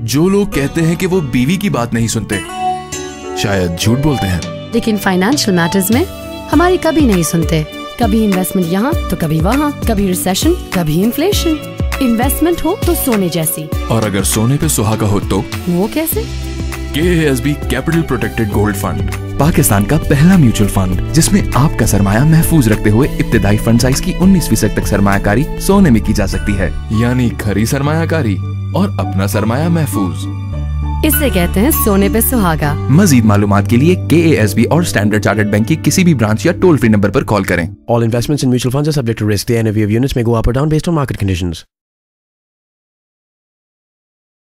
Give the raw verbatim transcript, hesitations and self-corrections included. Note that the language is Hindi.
जो लोग कहते हैं कि वो बीवी की बात नहीं सुनते, शायद झूठ बोलते हैं। लेकिन फाइनेंशियल मैटर्स में हमारी कभी नहीं सुनते। कभी इन्वेस्टमेंट यहाँ तो कभी वहाँ, कभी रिसेशन कभी इन्फ्लेशन। इन्वेस्टमेंट हो तो सोने जैसी, और अगर सोने पे सुहागा हो तो वो कैसे? K A S B capital protected gold fund, Pakistan का पहला म्यूचुअल फंड जिसमें आपका सरमाया महफूज रखते हुए इब्तिदाई फंड साइज की उन्नीस फीसद तक सरमायाकारी सोने में की जा सकती है, यानी खरी सरमायाकारी और अपना सरमाया महफूज। इसे कहते हैं सोने पे सुहागा। मजीद मालूमात के लिए के ए एस बी और स्टैंडर्ड चार्टर्ड बैंक की किसी भी ब्रांच या टोल फ्री नंबर पर कॉल करें। All investments in mutual funds are subject to risk. The N A V of units may go up or down based on market conditions.